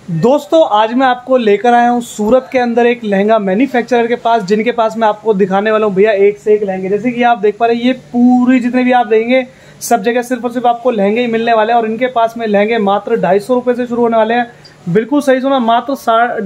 दोस्तों आज मैं आपको लेकर आया हूँ सूरत के अंदर एक लहंगा मैन्युफैक्चरर के पास, जिनके पास मैं आपको दिखाने वाला हूँ भैया एक से एक लहंगे। जैसे कि आप देख पा रहे हैं, ये पूरी जितने भी आप देखेंगे सब जगह सिर्फ और सिर्फ आपको लहंगे ही मिलने वाले हैं। और इनके पास में लहंगे मात्र 250 रुपये से शुरू होने वाले हैं। बिल्कुल सही सुना, मात्र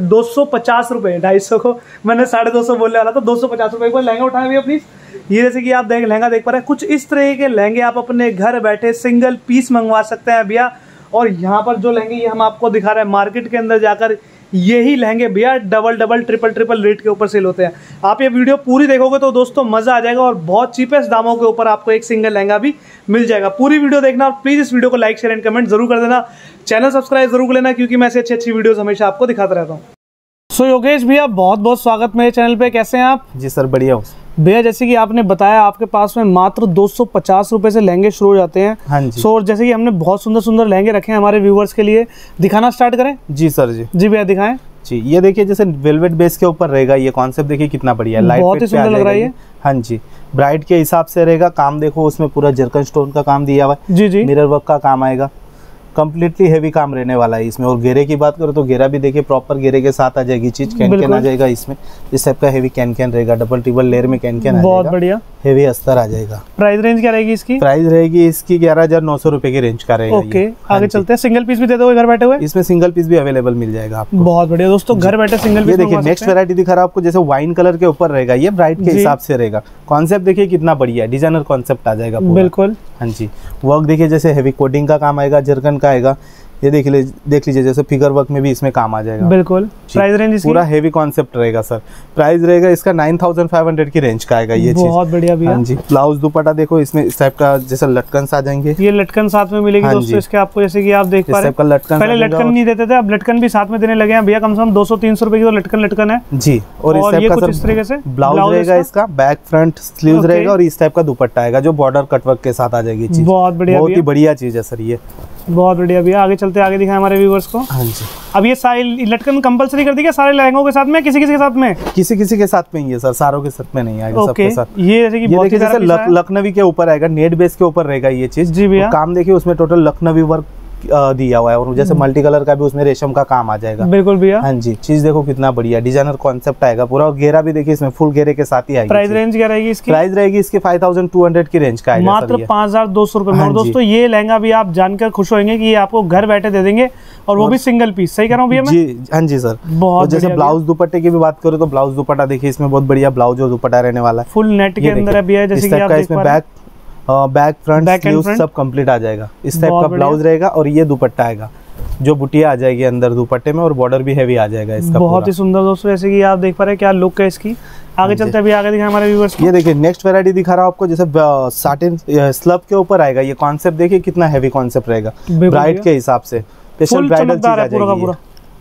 250 रुपये। 250 को मैंने 250 बोलने वाला था, 250 रुपये। एक बार लहंगा उठाए भैया प्लीज। ये जैसे कि आप लहंगा देख पा रहे हैं, कुछ इस तरह के लहंगे आप अपने घर बैठे सिंगल पीस मंगवा सकते हैं भैया। और यहाँ पर जो लहंगे ये हम आपको दिखा रहे हैं, मार्केट के अंदर जाकर यही लहंगे भैया डबल ट्रिपल रेट के ऊपर सेल होते हैं। आप ये वीडियो पूरी देखोगे तो दोस्तों मजा आ जाएगा और बहुत चीपेस्ट दामों के ऊपर आपको एक सिंगल लहंगा भी मिल जाएगा। पूरी वीडियो देखना और प्लीज इस वीडियो को लाइक शेयर एंड कमेंट जरूर कर देना। चैनल सब्सक्राइब जरूर कर लेना, क्योंकि मैं ऐसी अच्छी वीडियोस हमेशा आपको दिखाता रहता हूँ। सो योगेश भैया बहुत बहुत स्वागत मेरे चैनल पे, कैसे हैं आप? जी सर बढ़िया हूँ भैया। जैसे कि आपने बताया आपके पास में मात्र 250 रुपए से लहंगे शुरू हो जाते हैं। हाँ जी। सो जैसे कि हमने बहुत सुंदर सुंदर लहंगे रखे हैं हमारे व्यूवर्स के लिए, दिखाना स्टार्ट करें? जी सर जी। जी भैया दिखाएं। जी ये देखिए, जैसे वेलवेट बेस के ऊपर रहेगा ये कॉन्सेप्ट, देखिए कितना बढ़िया है, बहुत ही सुंदर लग रहा है ये। हाँ जी, ब्राइड के हिसाब से रहेगा काम। देखो उसमें पूरा जर्कन स्टोन का काम दिया हुआ है। जी जी। मिरर वर्क का काम आएगा, कंप्लीटली हेवी काम रहने वाला है इसमें। और घेरे की बात करो तो घेरा भी देखिए प्रॉपर घेरे के साथ आ जाएगी चीज। कैन आ जाएगा इसमें, इस टाइप का हेवी कैन रहेगा, डबल ट्रिपल लेयर में कैन आ जाएगा। बहुत बढ़िया हेवी अस्तर आ जाएगा। प्राइस रेंज क्या रहेगी इसकी? प्राइस रहेगी इसकी 11,900 रुपए की रेंज का रहेगा। ओके आगे चलते हैं। सिंगल पीस भी दे दोगे घर बैठे हुए? इसमें सिंगल पीस भी अवेलेबल मिल जाएगा आपको। बहुत बढ़िया दोस्तों, घर बैठे सिंगल पीस। ये देखिए नेक्स्ट वैरायटी दिखा रहा हूं आपको, जैसे वाइन कलर के ऊपर रहेगा, ये ब्राइड के हिसाब से रहेगा। कॉन्सेप्ट देखिए कितना बढ़िया है, डिजाइनर कॉन्सेप्ट आ जाएगा पूरा। बिल्कुल। हाँ जी। वर्क देखिए जैसे हेवी कोडिंग का काम आएगा, जर्कन का आएगा। ये देख लीजिए जैसे फिगर वर्क में भी इसमें काम आ जाएगा। बिल्कुल। प्राइस रेंज इसकी? पूरा हेवी कॉन्सेप्ट रहेगा सर। प्राइस रहेगा इसका 9,500 की रेंज का आएगा ये चीज। बहुत बढ़िया भैया। हाँ जी। ब्लाउज दुपट्टा देखो इसमें इस टाइप का, जैसे लटकन आ जाएंगे। ये लटकन साथ में मिलेगी दोस्तों इसके आपको, जैसे कि आप देख पा रहे हैं। लटकन पहले लटकन नहीं देते थे, अब लटकन भी साथ में देने लगे हैं भैया। कम से कम 200-300 रुपए की तो लटकन है जी। और इस तरीके से ब्लाउज रहेगा इसका, बैक फ्रंट स्लीव्स रहेगा और इस टाइप का दुपट्टा आएगा जो बॉर्डर कटवर्क के साथ आ जाएगी चीज। बहुत बढ़िया, बहुत ही बढ़िया चीज है सर ये। बहुत बढ़िया भैया। आगे चलते, आगे दिखाएं हमारे व्यूअर्स को। हाँ जी। अब ये सारी लटकन कंपलसरी कर दी क्या सारे लहंगों के साथ में? किसी के साथ में? किसी के साथ में ही है सर, सारों के साथ में नहीं आएगा। सबके साथ। ये जैसे कि देखिए जैसे लखनवी के ऊपर आएगा, नेट बेस के ऊपर रहेगा ये चीज। जी भैया। काम देखिए उसमें टोटल लखनवी वर्क दिया हुआ है, और जैसे मल्टी कलर का भी उसमें रेशम का काम आ जाएगा। बिल्कुल भैया। हाँ जी। चीज देखो कितना बढ़िया डिजाइनर कॉन्सेप्ट आएगा पूरा। और घेरा भी देखिए इसमें फुल घेरे के साथ ही आएगी। प्राइस रेंज क्या रहेगी इसकी? प्राइस रहेगी इसकी 5,200 की रेंज का आएगा, मात्र 5,200 रुपए में। और दोस्तों ये लहंगा भी आप जानकर खुश होंगे कि ये आपको घर बैठे दे देंगे, और वो भी सिंगल पीस। सही कह रहा हूँ भैया मैं? जी हाँ जी सर। बहुत। जैसे ब्लाउज दुपट्टे की भी बात करो तो ब्लाउज दुपट्टा देखिए इसमें बहुत बढ़िया ब्लाउज और दुपट्टा रहने वाला है। फुल नेट के अंदर है भैया, जैसे कि आप देख पा रहे हैं। बैक फ्रंट स्लीव्स सब कंप्लीट आ जाएगा। इस टाइप का ब्लाउज रहेगा और ये दुपट्टा आएगा, जो बुटिया आ जाएगी अंदर दुपट्टे में, और बॉर्डर भी हेवी आ जाएगा इसका। बहुत ही सुंदर दोस्तों, जैसे कि आप देख पा रहे हैं क्या लुक है इसकी। आगे चलते हैं, आगे दिखाएं हमारे व्यूअर्स को। ये देखिए नेक्स्ट वैरायटी दिखा रहा हूँ आपको, जैसे साटिन स्लब के ऊपर आएगा। ये कॉन्सेप्ट देखिए कितना हेवी कॉन्सेप्ट रहेगा ब्राइड के हिसाब से। स्पेशल ब्राइडल चीज आ जाएगी।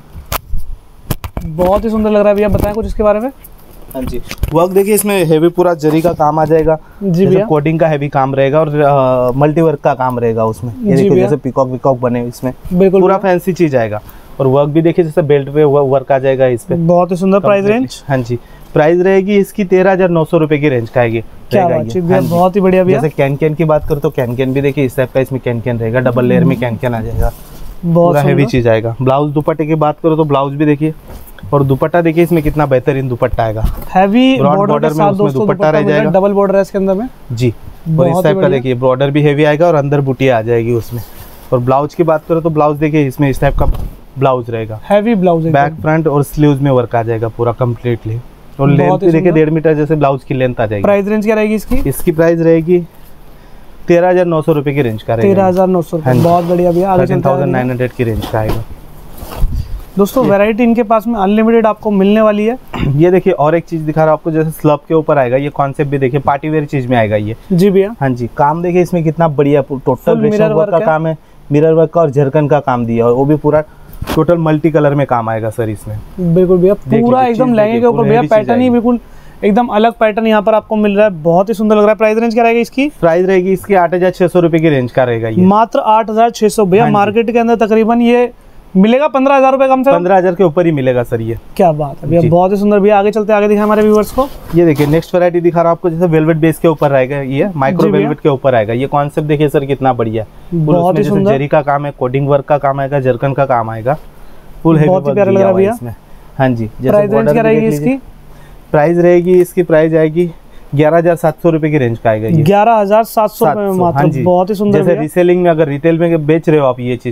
बहुत ही सुंदर लग रहा है भैया, बताएं कुछ इसके बारे में। हाँ जी। वर्क देखिए इसमें हेवी पूरा जरी का काम आ जाएगा। जी भैया। कोडिंग का हेवी काम रहेगा और मल्टी वर्क का काम रहेगा उसमें। ये देखिए जैसे पिकॉक बने इसमें, बिल्कुल पूरा फैंसी चीज आएगा। और वर्क भी देखिए जैसे बेल्ट पे वर्क आ जाएगा इस पे। बहुत ही सुंदर। Price range? हाँ जी। प्राइस रहेगी इसकी 13,900 रुपए की रेंज का आएगी। बहुत ही बढ़िया भैया। जैसे कैन की बात करो तो कैन भी देखिए इस टाइप का इसमें कैन रहेगा, डबल लेयर में कैन आ जाएगा। बहुत हेवी चीज आएगा। ब्लाउज दुपट्टे की बात करो तो ब्लाउज भी देखिए, और दुपट्टा देखिए इसमें कितना बेहतरीन दुपट्टा आएगा। हेवी बॉर्डर में उसमें दुपट्टा रह जाएगा, डबल बॉर्डर है इसके अंदर में जी। और इस टाइप का देखिए बॉर्डर भी हेवी आएगा और अंदर बुटिया आ जाएगी उसमें। और ब्लाउज की बात करो तो ब्लाउज देखिए इसमें इस टाइप का ब्लाउज रहेगा, हेवी ब्लाउज, बैक फ्रंट और स्लीव्स में वर्क आ जाएगा पूरा कम्प्लीटली। और लेंथ देखिए 1.5 मीटर जैसे ब्लाउज की लेंथ आ जाएगी। प्राइस रेंज क्या रहेगी इसकी? इसकी प्राइस रहेगी 13,900 रुपए की रेंज का रहेगा। 13,900। बहुत बढ़िया भैया। 13,900 की रेंज का आएगा। दोस्तों वैरायटी इनके पास में अनलिमिटेड आपको मिलने वाली है। ये देखिए और एक चीज दिखा रहा हूँ आपको, जैसे स्लब के ऊपर आएगा। ये कॉन्सेप्ट भी देखिए पार्टी वेयर चीज में आएगा ये। जी भैया। हाँ जी। काम देखिए इसमें कितना बढ़िया, टोटल रेशम वर्क का काम है, मिरर वर्क का और जर्कन का काम दिया है, वो भी पूरा टोटल मल्टी कलर में काम आएगा सर इसमें। बिल्कुल भैया, पूरा एकदम लहंगे के ऊपर भैया पैटर्न ही बिल्कुल एकदम अलग पैटर्न यहाँ पर आपको मिल रहा है। बहुत ही सुंदर लग रहा है। प्राइस रेंज क्या रहेगी इसकी? प्राइस रहेगी इसकी 8,600 रुपए की रेंज का रहेगा ये। मात्र 8,600 भैया। मार्केट के अंदर तकरीबन ये मिलेगा 15,000 रुपए कम से 15,000 के ऊपर ही मिलेगा सर ये। क्या बात है भैया, बहुत ही सुंदर भैया। आगे चलते, आगे दिखाएं हमारे व्यूअर्स को। ये देखिए नेक्स्ट वैरायटी दिखा रहा हूँ आपको, जैसे वेलवेट बेस के ऊपर आएगा, ये माइक्रो वेलवेट के ऊपर आएगा। ये कॉन्सेप्ट देखिए सर कितना बढ़िया है। बहुत ही सुंदर। जरी का काम है, कोडिंग वर्क का काम आएगा, जर्कन का काम आएगा। फुल हेवी बहुत ही प्यारा लग रहा है भैया इसमें। हाँ जी, प्राइस रेंज क्या रहेगी इसकी? प्राइस रहेगी इसकी, प्राइस आएगी 11,700 रुपए की रेंज का आएगा ये। 11,700 रुपए में मात्र। हाँ जी, बहुत ही सुंदर। जैसे रीसेलिंग में अगर रिटेल में बेच रहे हो आप ये चीज,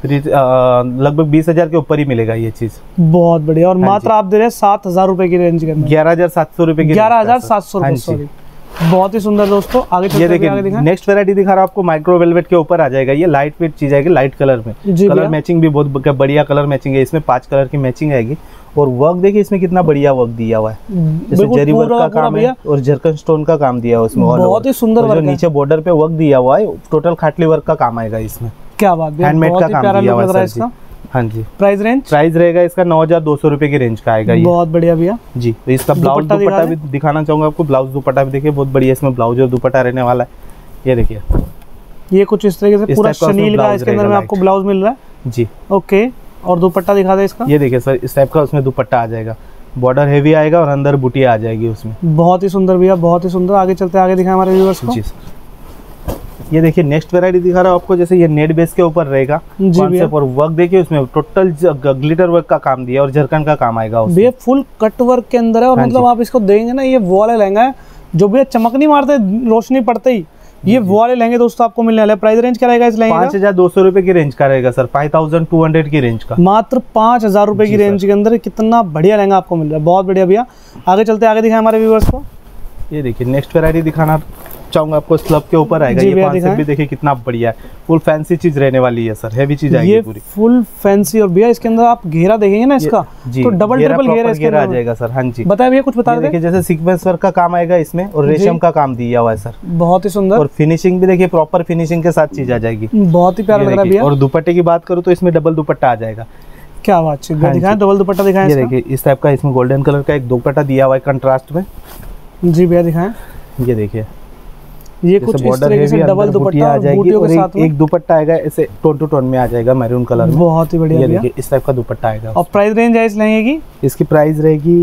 लगभग 20,000 के ऊपर ही मिलेगा ये चीज। बहुत बढ़िया। और मात्र आप दे रहे हैं 7,000 रुपए की रेंज के अंदर। 11,700 रुपए की। 11,700 रुपए, सॉरी। बहुत ही सुंदर दोस्तों। आगे ये देखिए नेक्स्ट वैरायटी दिखा रहा हूँ आपको, माइक्रो वेलवेट के ऊपर आ जाएगा ये। लाइट वेट चीज आएगी, लाइट कलर में। कलर मैचिंग भी बहुत बढ़िया कलर मैचिंग है इसमें, 5 कलर की मैचिंग आएगी। और वर्क देखिए इसमें कितना बढ़िया वर्क दिया हुआ है, जैसे जरी वर्क का काम है और जर्कन स्टोन का काम दिया हुआ है उसमें। बहुत ही सुंदर वर्क है। नीचे बॉर्डर पे वर्क दिया हुआ है, टोटल खाटली वर्क का काम आएगा इसमें। क्या बात है, हैंडमेड का काम दिया हुआ है इसका। हाँ जी। प्राइस रहेगा इसका 9,200 रुपए की रेंज का आएगा ये। बहुत बढ़िया भैया जी। तो इसका ब्लाउज दुपट्टा भी दिखाना चाहूंगा आपको। ब्लाउज दुपट्टा भी देखिए बहुत बढ़िया इसमें ब्लाउज और दुपट्टा रहने वाला है। ये देखिए, ये कुछ इस तरीके से पूरा शनील का इसके अंदर में आपको ब्लाउज मिल रहा है जी। ओके, और दुपट्टा दिखा दे इसका। ये देखिए सर, इस टाइप का उसमें दुपट्टा आ जाएगा, बॉर्डर हेवी आएगा और अंदर बुटिया आ जाएगी उसमें। बहुत ही सुंदर भैया, बहुत ही सुंदर। आगे चलते आगे दिखाएं हमारे व्यूअर्स को। जी सर, ये देखिए नेक्स्ट वैरायटी दिखा रहा हूँ आपको। जैसे ये नेट बेस के ऊपर रहेगा कॉन्सेप्ट, और वर्क देखिए उसमें टोटल ग्लिटर वर्क का काम दिया और जरकन का काम आएगा उसमें। भैया फुल कट वर्क के अंदर है। और मतलब आप इसको देंगे ना, ये वो वाला लहंगा है जो भैया चमक नहीं मारते रोशनी पड़ते ही, ये वो वाले लहंगे दोस्तों आपको मिलने वाले। प्राइस रेंज क्या रहेगा इस लहंगे का? 5,200 रुपए की रेंज का रहेगा सर, 5,200 की रेंज का। मात्र 5,000 रुपए की रेंज के अंदर कितना बढ़िया लहंगा आपको मिल रहा है। बहुत बढ़िया भैया। आगे चलते आगे दिखाएं हमारे व्यूअर्स को। ये देखिए नेक्स्ट वैरायटी दिखाना चाहूंगा आपको, स्लब के ऊपर आएगा ये। कॉन्सेप्ट भी देखिए कितना बढ़िया है, फुल फैंसी चीज रहने वाली है सर, हेवी चीज आएगी पूरी, फुल फैंसी। और भैया इसके अंदर आप घेरा देखेंगे ना इसका, तो डबल ट्रिपल घेरा इसके अंदर आ जाएगा सर। हाँ जी, बताइए भैया, कुछ बता दे। देखिए जैसे सीक्वेंस वर्क का काम आएगा इसमें और रेशम का काम दिया हुआ है सर, बहुत ही सुंदर। और फिनिशिंग भी देखिए प्रॉपर फिनिशिंग के साथ चीज आ जाएगी, बहुत ही प्यारा लग रहा है भैया। और दुपट्टे की बात करूँ तो इसमें डबल दुपट्टा आ जाएगा। क्या बात है, दिखाएं डबल दुपट्टा दिखाएं। ये देखिए इस टाइप का इसमें गोल्डन कलर का एक दुपट्टा दिया हुआ है कंट्रास्ट में। जी भैया दिखाएं। ये देखिए, ये कुछ इस तरीके से डबल दुपट्टा आ जाएगी और एक दुपट्टा आएगा ऐसे टोन टू टोन में आ जाएगा मैरून कलर में। बहुत ही बढ़िया। ये देखिए इस टाइप का दुपट्टा आएगा। और प्राइस रेंज है इस लहंगे की? इसकी प्राइस रहेगी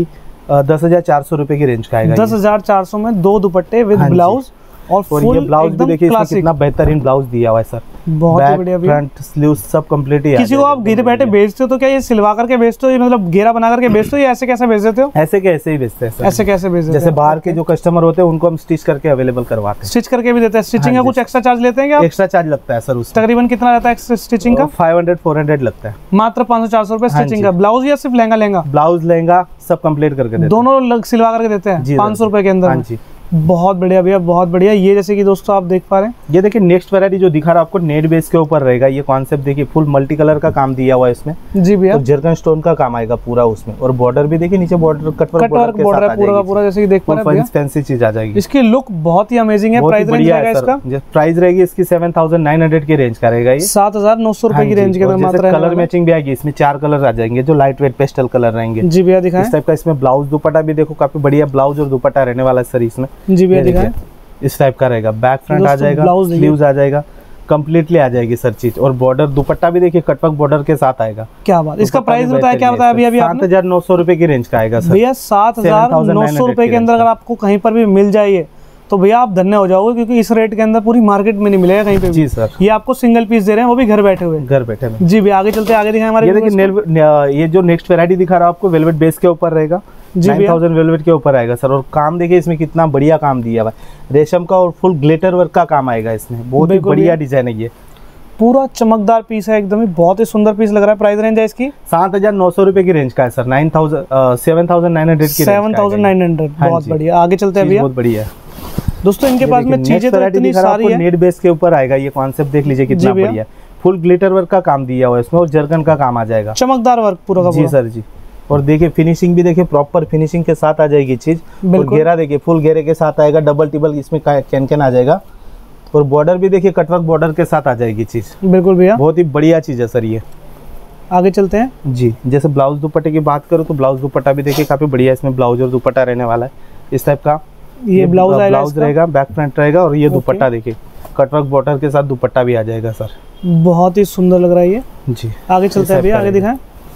10,400 रुपए की रेंज का आएगा। 10,400 में 2 दुपट्टे विद ब्लाउज। और ये ब्लाउज भी देखिए इसमें कितना बेहतरीन ब्लाउज दिया हुआ है सर, बहुत ही बढ़िया। फ्रंट स्लीव सब कंप्लीट ही है। किसी को आप घर बैठे बेचते हो तो क्या ये सिलवा करके बेचते हो, मतलब घेरा बना करके बेचते हो, या ऐसे कैसे बेच देते हो? ऐसे के ऐसे ही बेचते हैं सर। ऐसे कैसे बेचते हैं? जैसे बाहर के जो कस्टमर होते हैं उनको हम स्टिच करके अवेलेबल करवाते हैं। स्टिच करके भी देते हैं। स्टिचिंग का कुछ एक्स्ट्रा चार्ज लेते हैं क्या? एक्स्ट्रा चार्ज लगता है सर उसका। तकरीबन कितना रहता है स्टिचिंग का? 500-400 लगता है। मात्र 500-400 रुपए स्टिचिंग का। ब्लाउज या सिर्फ लहंगा? ब्लाउज लहंगा सब कंप्लीट करके दोनों सिलवा करके देते हैं 500 रुपए के अंदर। हाँ जी, बहुत बढ़िया भैया, बहुत बढ़िया। ये जैसे कि दोस्तों आप देख पा रहे हैं, ये देखिए नेक्स्ट वैरायटी जो दिखा रहा हूं आपको नेट बेस के ऊपर रहेगा। ये कॉन्सेप्ट देखिए फुल मल्टी कलर का काम दिया हुआ है इसमें। जी भैया, तो जर्कन स्टोन का काम आएगा पूरा उसमें, और बॉर्डर भी देखिए नीचे बॉर्डर कटवर्क बॉर्डर है पूरा का पूरा, जैसे कि देख पा रहे हैं फैंसी चीज आ जाएगी। इसकी लुक बहुत ही अमेजिंग है। प्राइस रेंज रहेगा इसका? प्राइस रहेगी इसकी 7,900 की रेंज का रहेगा ये। 7,900 रुपए की रेंज के अंदर मात्र। कलर मैचिंग भी आएगी इसमें, 4 कलर आ जाएंगे जो लाइट वेट पेस्टल कलर रहेंगे। जी भैया दिखाएं। इस टाइप का इसमें ब्लाउज दुपट्टा भी देखो काफी बढ़िया ब्लाउज और दुपट्टा रहने वाला है सर इसमें। जी भैया दिखाएं। इस टाइप का रहेगा, बैक फ्रंट आ जाएगा, स्लीव्स आ जाएगा, कंप्लीटली आ जाएगी सर चीज। और बॉर्डर दुपट्टा भी देखिए कटवर्क बॉर्डर के साथ आएगा। क्या बात, इसका प्राइस बताया, क्या बताया अभी? 7,900 रुपए की रेंज का आएगा सर भैया। 7,900 रुपए के अंदर अगर आपको कहीं पर भी मिल जाए तो भैया आप धन्य हो जाओगे, क्योंकि इस रेट के अंदर पूरी मार्केट में नहीं मिलेगा कहीं पे। जी सर, ये आपको सिंगल पीस दे रहे हैं, वो भी घर बैठे हुए। घर बैठे में। जी भैया आगे चलते आगे दिखाएं हमारे। ये देखिए ये जो नेक्स्ट वैरायटी दिखा रहा हूं आपको वेलवेट बेस के ऊपर रहेगा। 9,000 वेलवेट के ऊपर आएगा सर। और काम देखिए इसमें कितना बढ़िया काम दिया हुआ है, रेशम का और फुल ग्लिटर वर्क का काम आएगा इसमें। बहुत ही बढ़िया डिजाइन है ये, पूरा चमकदार पीस है एकदम ही, बहुत ही सुंदर पीस लग रहा है। प्राइस रेंज है इसकी 7,900 रुपए की रेंज का है सर। 7,900 की 7,900। बहुत बढ़िया, आगे चलते हैं भैया। बहुत बढ़िया दोस्तों, इनके पास में चीजें तो इतनी सारी है। नेट बेस के ऊपर आएगा ये कॉन्सेप्ट, देख लीजिए कितना बढ़िया। फुल ग्लिटर वर्क का काम दिया हुआ है इसमें और जर्कन का काम आ जाएगा, चमकदार वर्क पूरा का पूरा। जी सर जी। और देखिए फिनिशिंग भी देखिए प्रॉपर फिनिशिंग के साथ आ जाएगी चीज। और घेरा देखिए फुल घेरे के साथ आएगा, डबल टिबल इसमें कैन आ जाएगा। और बॉर्डर भी देखिए कटवर्क बॉर्डर के साथ आ जाएगी चीज। बिल्कुल भैया, बहुत ही बढ़िया चीज है सर ये। आगे चलते हैं जी। जैसे ब्लाउज दुपट्टे की बात करूँ तो ब्लाउज दुपट्टा भी देखिए काफी बढ़िया इसमें ब्लाउज और दुपट्टा रहने वाला है इस टाइप का। ये ब्लाउज रहेगा, बैक फ्रंट रहेगा। और ये दुपट्टा देखिए कटवर्क बॉर्डर के साथ दुपट्टा भी आ जाएगा सर। बहुत ही सुंदर लग रहा है ये जी। आगे चलते हैं भैया, आगे दिखाएं।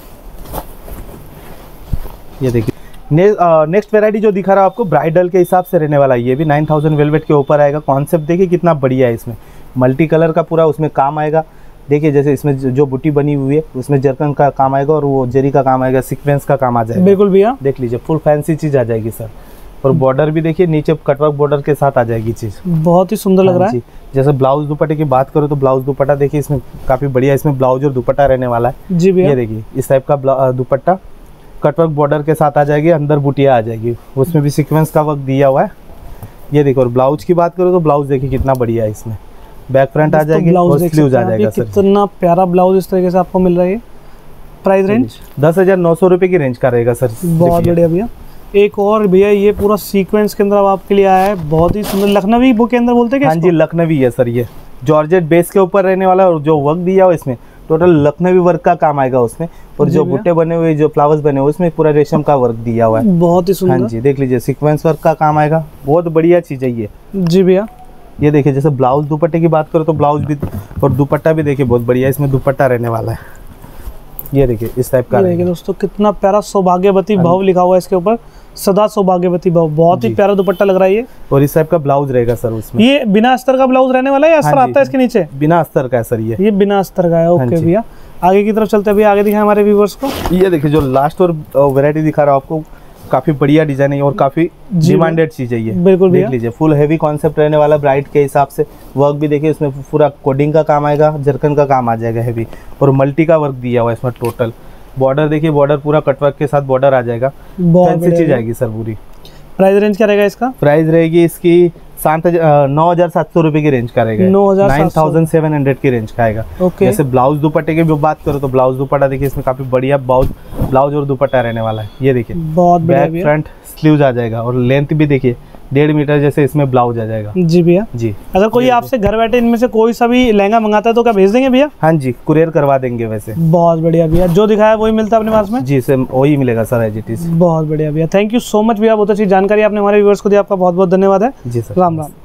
ये देखिए नेक्स्ट वैरायटी जो दिखा रहा हूं आपको ब्राइडल के हिसाब से रहने वाला है। ये भी 9,000 वेलवेट के ऊपर आएगा। कॉन्सेप्ट देखिए कितना बढ़िया है इसमें, मल्टी कलर का पूरा उसमें काम आएगा। देखिए जैसे इसमें जो बुटी बनी हुई है उसमें जरकन का काम आएगा और वो जरी का काम आएगा, सीक्वेंस का काम आ जाएगा। बिल्कुल भैया, देख लीजिए फुल फैंसी चीज आ जाएगी सर। और बॉर्डर भी देखिए नीचे कटवर्क बॉर्डर के साथ आ जाएगी चीज, बहुत ही सुंदर लग रहा है। जैसे ब्लाउज दुपट्टे की बात करो तो ब्लाउज दुपट्टा देखिए इसमें काफी बढ़िया, इसमें ब्लाउज और दुपट्टा रहने वाला है जी भैया। ये देखिए इस टाइप का दुपट्टा कटवर्क बॉर्डर के साथ आ जाएगी, अंदर बुटिया आ जाएगी, उसमें भी सीक्वेंस का वर्क दिया हुआ है ये देखो। और ब्लाउज की बात करो तो ब्लाउज देखिए कितना बढ़िया है, इसमें बैक फ्रंट आ जाएगी और स्लीव्स आ जाएगा सर। कितना प्यारा ब्लाउज इस तरीके से आपको मिल रहा है। प्राइस रेंज 10,900 रुपए की रेंज का रहेगा सर। बहुत बढ़िया भैया। एक और भैया ये पूरा सीक्वेंस के अंदर अब आपके लिए आया है, बहुत ही सुंदर लखनवी बुक के अंदर बोलते हैं। हाँ जी लखनवी है सर, ये जॉर्जेट बेस के ऊपर रहने वाला और जो वर्क दिया हुआ इसमें टोटल लखनवी वर्क का काम आएगा उसमें। और जो बुट्टे बने हुए जो फ्लावर्स बने हुए उसमें पूरा रेशम का वर्क दिया हुआ है, बहुत ही सुंदर। हाँ जी देख लीजिए सीक्वेंस वर्क का काम आएगा, बहुत बढ़िया चीज है ये जी भैया। ये देखिए जैसे ब्लाउज दुपट्टे की बात करो तो ब्लाउज भी और दुपट्टा भी देखिए बहुत बढ़िया, इसमें दुपट्टा रहने वाला है ये देखिए इस टाइप का। देखिए दोस्तों कितना प्यारा सौभाग्यवती भव लिखा हुआ है इसके ऊपर, सदा सौभाग्यवती भव, बहुत ही प्यारा दुपट्टा लग रहा है ये। और इस टाइप का ब्लाउज रहेगा सर उसमें। ये बिना अस्तर का ब्लाउज रहने वाला है या अस्तर आता है इसके नीचे? बिना अस्तर का है सर ये बिना अस्तर का है। ओके भैया आगे की तरफ चलते हैं भैया, आगे दिखाएं हमारे व्यूअर्स को। ये देखिए जो लास्ट और वैरायटी दिखा रहा हूँ आपको, काफी बढ़िया डिजाइन है और काफी डिमांडेड चीज है ये। बिल्कुल देख लीजिए फुल हेवी कॉन्सेप्ट रहने वाला ब्राइड के हिसाब से। वर्क भी देखिए इसमें पूरा कोडिंग का काम आएगा, जरकन का काम आ जाएगा हेवी और मल्टी का वर्क दिया हुआ है इसमें टोटल। बॉर्डर देखिए बॉर्डर पूरा कटवर्क के साथ बॉर्डर आ जाएगा, फैंसी चीज आएगी सर पूरी। प्राइस रेंज क्या रहेगा इसका? प्राइस रहेगी इसकी 9,700 रुपए की रेंज का रहेगा, 9,700 की रेंज का आएगा। जैसे ब्लाउज दुपट्टे की बात करो तो ब्लाउज दुपट्टा देखिए इसमें काफी बढ़िया ब्लाउज और दुपट्टा रहने वाला है ये देखिए। बहुत बैक फ्रंट स्लीव्स आ जाएगा और लेंथ भी देखिए 1.5 मीटर जैसे इसमें ब्लाउज आ जाएगा जी भैया जी। अगर कोई आपसे घर बैठे इनमें से कोई सा भी लहंगा मंगाता है तो क्या भेज देंगे भैया? हाँ जी कुरियर करवा देंगे वैसे। बहुत बढ़िया भैया, जो दिखाया वही मिलता है अपने पास में? जी सर वही मिलेगा सर एज इट इज। बहुत बढ़िया भैया, थैंक यू सो मच भैया, बहुत अच्छी जानकारी आपने हमारे व्यूअर्स को दी, आपका बहुत बहुत धन्यवाद है। जी सर, राम राम।